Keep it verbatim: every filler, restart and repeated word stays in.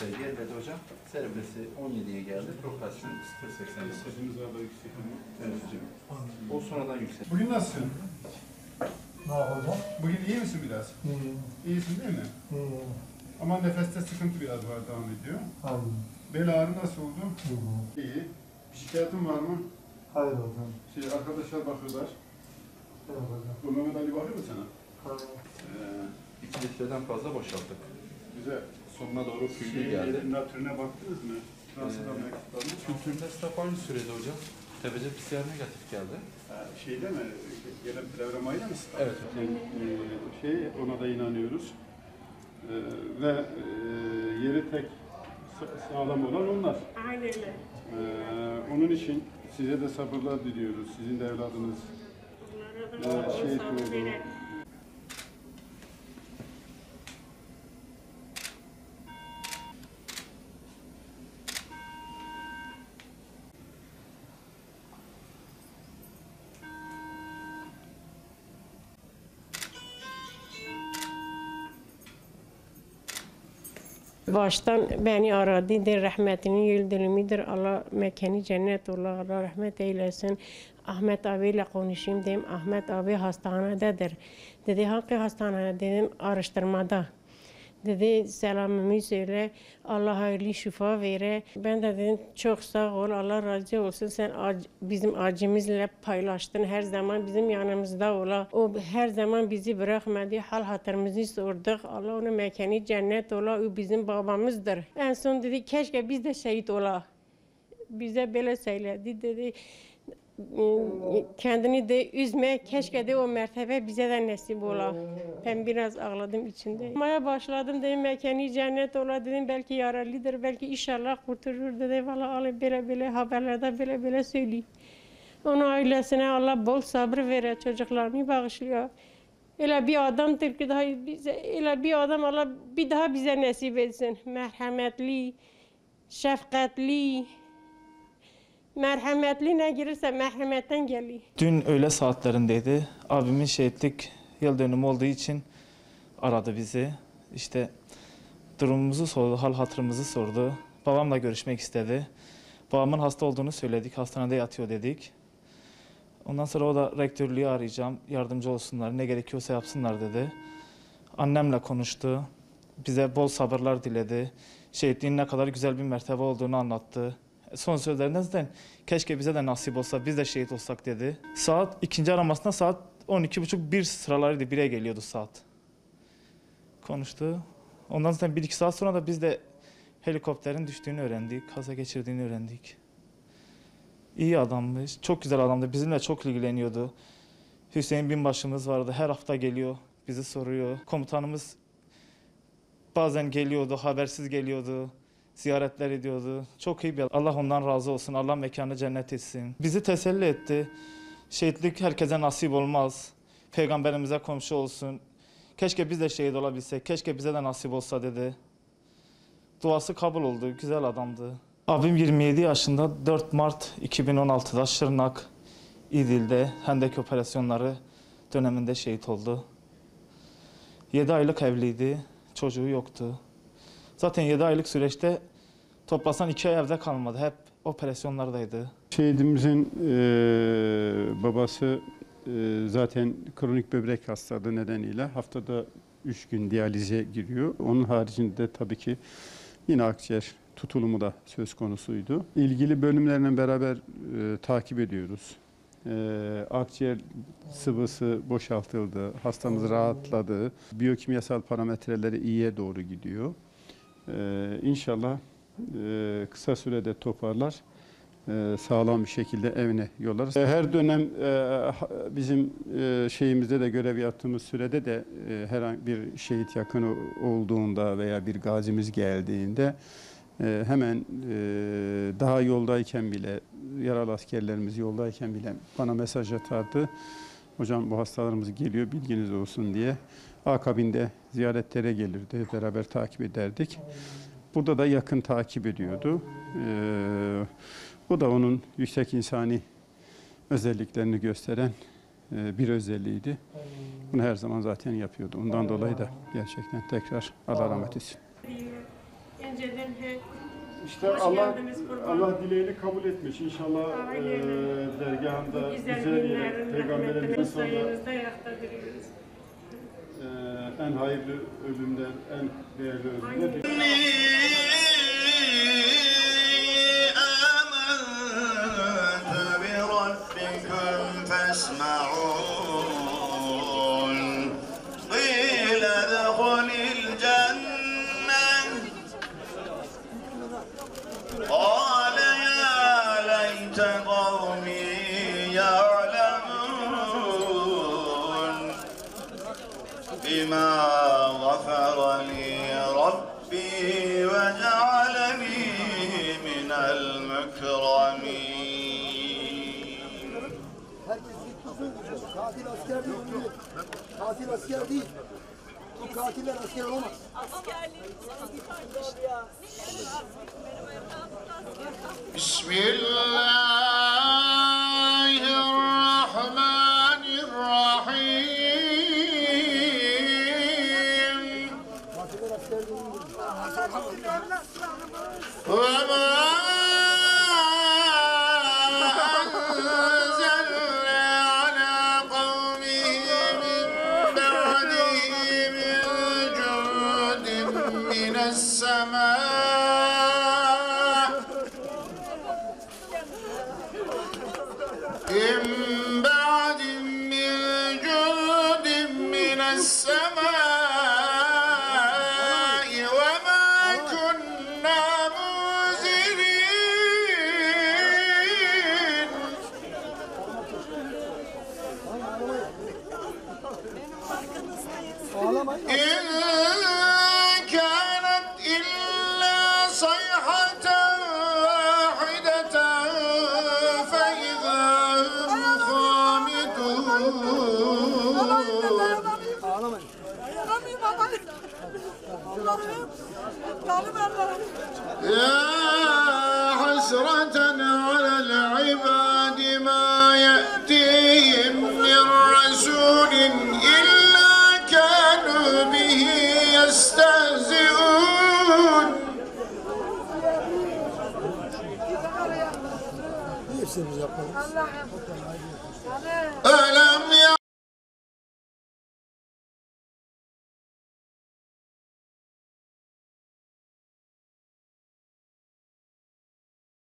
noktaya geriledi hocam. Serebresi on yediye geldi. Proklasyon sıfır virgül seksen beş. Sesimiz var da yüksek ama. Evet hocam. O sonradan yüksek. Bugün nasılsın? Ne yapacağım? Bugün iyi misin biraz? İyiyim. İyisin değil mi? İyiyim. Ama nefeste sıkıntı biraz var, devam ediyor. Hayır. Bel ağrı nasıl oldu? İyiyim. İyi. Bir şikayetin var mı? Hayır hocam. Şey, arkadaşlar bakıyorlar. Evet hocam. Bu Mehmet Ali bakıyor mu sana? Hayır. Ee, iki litreden fazla boşalttık. Güzel. Sonuna doğru Şey, tüylü geldi. Natürüne baktınız mı? Nasıl da mektuplarını? Kültüründe staf aynı sürede hocam. T B C P C R negatif geldi. Ha, şeyde mi? Gelen programayla mı? Evet. Yani, e, şey, ona da inanıyoruz. E, ve e, yeri tek sa- sağlam olan onlar. Aynen öyle. E, onun için size de sabırlar diliyoruz. Sizin de evladınız Bunlara da e, şehit sabır oldu. verin. Baştan beni aradı, de rahmetinin yıldönümüdür. Allah mekanı cennet ola, Allah rahmet eylesin. Ahmet abiyle konuşayım dedim. Ahmet abi hastanededir. Dedi hangi hastane? Dedim araştırmada. Dedi selamımı söyle, Allah hayırlı şifa vere. Ben de dedim çok sağ ol, Allah razı olsun. Sen ac bizim acımızla paylaştın, her zaman bizim yanımızda ola. O her zaman bizi bırakmadı, hal hatırımızı sorduk. Allah onun mekanı cennet ola, o bizim babamızdır. En son dedi keşke biz de şehit ola. Bize böyle söyledi dedi. Kendini de üzme, keşke de o mertebe bize de nasip ola. Ben biraz ağladım içinde. Maya başladım dedim mekanı cennet ola dedim belki yaralıdır, belki inşallah kurtulur dedi. Valla Allah böyle böyle haberlerde böyle böyle söylüyor. Onun ailesine Allah bol sabır verir, çocuklarını bağışlıyor. Öyle bir adamdır ki daha bize, öyle bir adam Allah bir daha bize nasip etsin. Merhametli, şefkatli. Merhametli ne girirse merhametten geliyor. Dün öğle saatlerindeydi. Abimin şehitlik yıl dönümü olduğu için aradı bizi. İşte durumumuzu sordu, hal hatırımızı sordu. Babamla görüşmek istedi. Babamın hasta olduğunu söyledik, hastanede yatıyor dedik. Ondan sonra o da rektörlüğü arayacağım, yardımcı olsunlar, ne gerekiyorsa yapsınlar dedi. Annemle konuştu, bize bol sabırlar diledi. Şehitliğin ne kadar güzel bir mertebe olduğunu anlattı. Son sözlerinden zaten keşke bize de nasip olsa, biz de şehit olsak dedi. Saat ikinci aramasında saat on iki buçuk bir sıralarıydı, bire geliyordu saat. Konuştu. Ondan sonra bir iki saat sonra da biz de helikopterin düştüğünü öğrendik, kaza geçirdiğini öğrendik. İyi adammış, çok güzel adamdı, bizimle çok ilgileniyordu. Hüseyin binbaşımız vardı, her hafta geliyor, bizi soruyor. Komutanımız bazen geliyordu, habersiz geliyordu. Ziyaretler ediyordu. Çok iyi bir Allah ondan razı olsun. Allah mekanı cennet etsin. Bizi teselli etti. Şehitlik herkese nasip olmaz. Peygamberimize komşu olsun. Keşke biz de şehit olabilsek. Keşke bize de nasip olsa dedi. Duası kabul oldu. Güzel adamdı. Abim yirmi yedi yaşında dört Mart iki bin on altıda Şırnak İdil'de Hendek operasyonları döneminde şehit oldu. yedi aylık evliydi. Çocuğu yoktu. Zaten yedi aylık süreçte toplasan iki ay evde kalmadı. Hep operasyonlardaydı. Şehidimizin e, babası e, zaten kronik böbrek hastalığı nedeniyle haftada üç gün diyalize giriyor. Onun haricinde tabii ki yine akciğer tutulumu da söz konusuydu. İlgili bölümlerle beraber e, takip ediyoruz. E, akciğer sıvısı boşaltıldı, hastamız rahatladı, biyokimyasal parametreleri iyiye doğru gidiyor. Ee, inşallah e, kısa sürede toparlar, e, sağlam bir şekilde evine yollarız. E, her dönem e, bizim e, şeyimizde de görev yaptığımız sürede de e, herhangi bir şehit yakını olduğunda veya bir gazimiz geldiğinde e, hemen e, daha yoldayken bile, yaralı askerlerimiz yoldayken bile bana mesaj atardı. Hocam bu hastalarımız geliyor, bilginiz olsun diye. Akabinde ziyaretlere gelirdi, beraber takip ederdik. Burada da yakın takip ediyordu. Ee, bu da onun yüksek insani özelliklerini gösteren e, bir özelliğiydi. Bunu her zaman zaten yapıyordu. Ondan dolayı da gerçekten tekrar Allah rahmet etsin. Önceden İşte Hoş Allah geldiniz kurban. Allah dileğini kabul etmiş. İnşallah Aynen. e, dergahında Bu güzel güzel yere günlerin Peygamberimizin rahmetinin sonra sayenizde ayakta duruyoruz. e, en hayırlı ölümler, en değerli ölümler. قال يا ليت قومي يعلمون بما غفر لي ربي وجعلني من المكرمين. Herkes gitmesin. Katil asker değil. Katil asker değil. Bu katiller asker olamaz. Bismillahirrahmanirrahim. Katiller asker değil. وما أنزلنا على قومه من بعده من جند من السماء من بعد من جند من السماء وما كنا منزلين. Ağlamayın. إن كانت إلا صيحة واحدة فإذا هم خامدون. Ağlamayın. يا حسرة على العباد ما يأتيهم من رسول إلا كانوا به يستهزئون. Hepsini yapalım. ألم